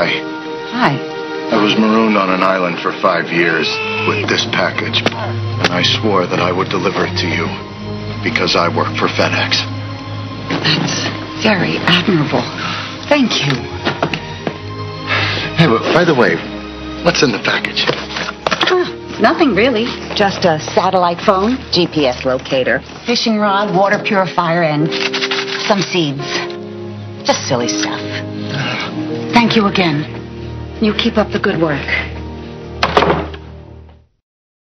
Hi. Hi. I was marooned on an island for 5 years with this package, and I swore that I would deliver it to you because I work for FedEx. That's very admirable. Thank you. Hey, but by the way, what's in the package? Nothing really. Just a satellite phone, GPS locator, fishing rod, water purifier, and some seeds. Just silly stuff. Thank you again. You keep up the good work.